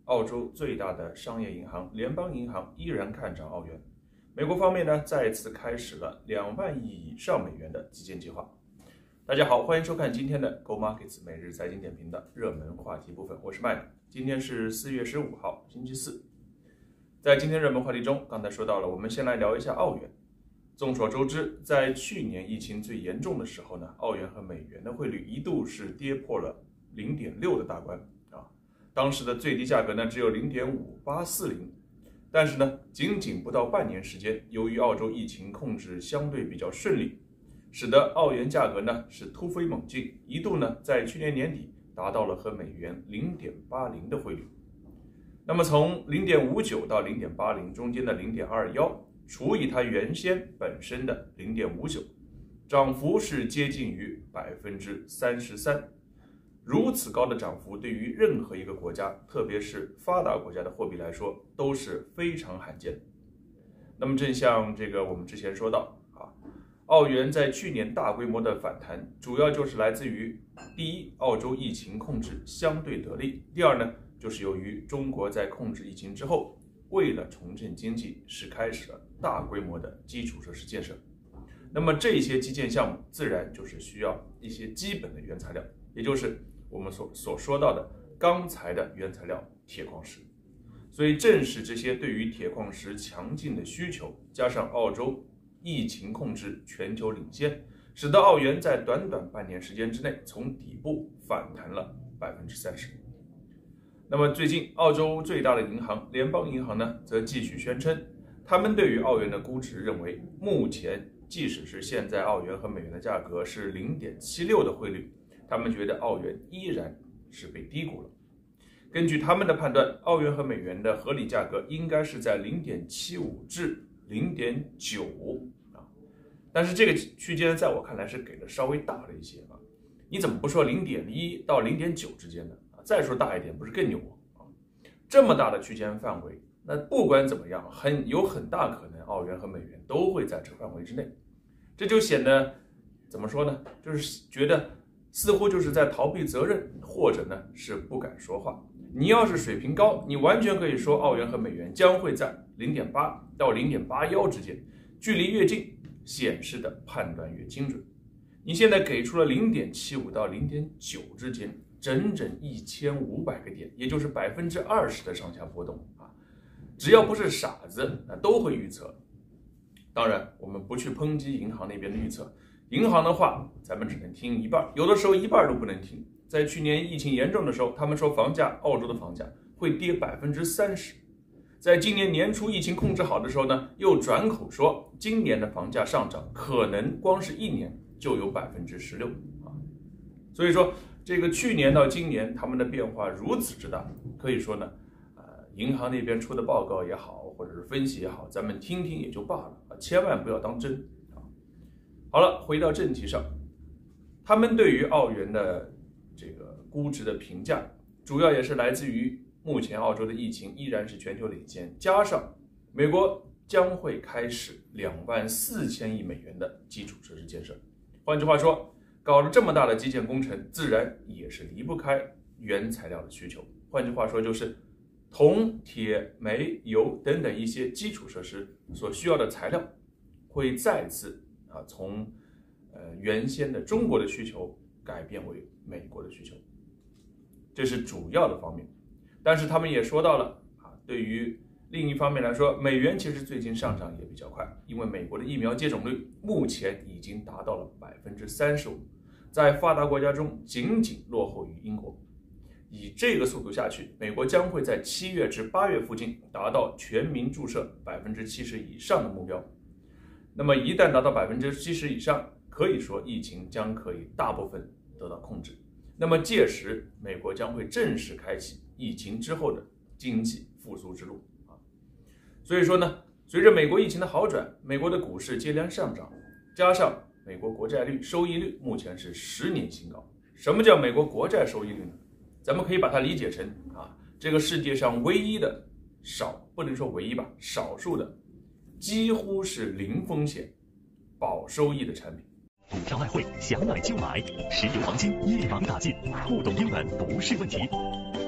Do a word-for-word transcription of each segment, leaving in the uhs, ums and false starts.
澳洲最大的商业银行联邦银行依然看涨澳元。美国方面呢，再次开始了两万亿以上美元的基建计划。大家好，欢迎收看今天的 Go Markets 每日财经点评的热门话题部分，我是 Mike。今天是四月十五号，星期四。在今天热门话题中，刚才说到了，我们先来聊一下澳元。众所周知，在去年疫情最严重的时候呢，澳元和美元的汇率一度是跌破了 零点六 的大关啊，当时的最低价格呢只有 零点五八四零，但是呢，仅仅不到半年时间，由于澳洲疫情控制相对比较顺利，使得澳元价格呢是突飞猛进，一度呢在去年年底达到了和美元 零点八零 的汇率。那么从 零点五九 到 零点八零 中间的 零点二一， 除以它原先本身的 零点五九， 涨幅是接近于 百分之三十三。 如此高的涨幅对于任何一个国家，特别是发达国家的货币来说都是非常罕见的。那么正像这个我们之前说到啊，澳元在去年大规模的反弹，主要就是来自于第一，澳洲疫情控制相对得力；第二呢，就是由于中国在控制疫情之后，为了重振经济，是开始了大规模的基础设施建设。那么这些基建项目自然就是需要一些基本的原材料，也就是我们所所说到的钢材的原材料铁矿石。所以正是这些对于铁矿石强劲的需求，加上澳洲疫情控制全球领先，使得澳元在短短半年时间之内从底部反弹了 百分之三十。那么最近澳洲最大的银行联邦银行呢，则继续宣称，他们对于澳元的估值认为，目前即使是现在澳元和美元的价格是 零点七六 的汇率，他们觉得澳元依然是被低估了。根据他们的判断，澳元和美元的合理价格应该是在 零点七五 至 零点九 啊，但是这个区间在我看来是给的稍微大了一些啊。你怎么不说 零点一 到 零点九 之间呢？再说大一点，不是更牛啊？这么大的区间范围，那不管怎么样，很有很大可能澳元和美元都会在这个范围之内，这就显得怎么说呢？就是觉得似乎就是在逃避责任，或者呢是不敢说话。你要是水平高，你完全可以说澳元和美元将会在 零点八 到 零点八一 之间，距离越近，显示的判断越精准。你现在给出了 零点七五 到 零点九 之间，整整一千五百个点，也就是 百分之二十 的上下波动啊！只要不是傻子，那都会预测。当然，我们不去抨击银行那边的预测，银行的话咱们只能听一半，有的时候一半都不能听。在去年疫情严重的时候，他们说房价，澳洲的房价会跌 百分之三十。在今年年初疫情控制好的时候呢，又转口说今年的房价上涨可能光是一年就有 百分之十六 啊！所以说这个去年到今年他们的变化如此之大，可以说呢，呃，银行那边出的报告也好，或者是分析也好，咱们听听也就罢了啊，千万不要当真啊！好了，回到正题上，他们对于澳元的这个估值的评价，主要也是来自于目前澳洲的疫情依然是全球领先，加上美国将会开始两万四千亿美元的基础设施建设。换句话说，搞了这么大的基建工程，自然也是离不开原材料的需求。换句话说，就是铜、铁、煤、油等等一些基础设施所需要的材料，会再次啊从呃原先的中国的需求改变为美国的需求，这是主要的方面。但是他们也说到了啊，对于另一方面来说，美元其实最近上涨也比较快，因为美国的疫苗接种率目前已经达到了 百分之三十五， 在发达国家中仅仅落后于英国。以这个速度下去，美国将会在七月至八月附近达到全民注射 百分之七十 以上的目标。那么一旦达到 百分之七十 以上，可以说疫情将可以大部分得到控制。那么届时，美国将会正式开启疫情之后的经济复苏之路啊。所以说呢，随着美国疫情的好转，美国的股市接连上涨，加上美国国债率收益率目前是十年新高。什么叫美国国债收益率呢？咱们可以把它理解成啊，这个世界上唯一的少，不能说唯一吧，少数的几乎是零风险、保收益的产品。 股票外汇想买就买，石油黄金一网打尽，不懂英文不是问题。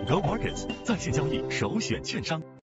Go Markets 在线交易首选券商。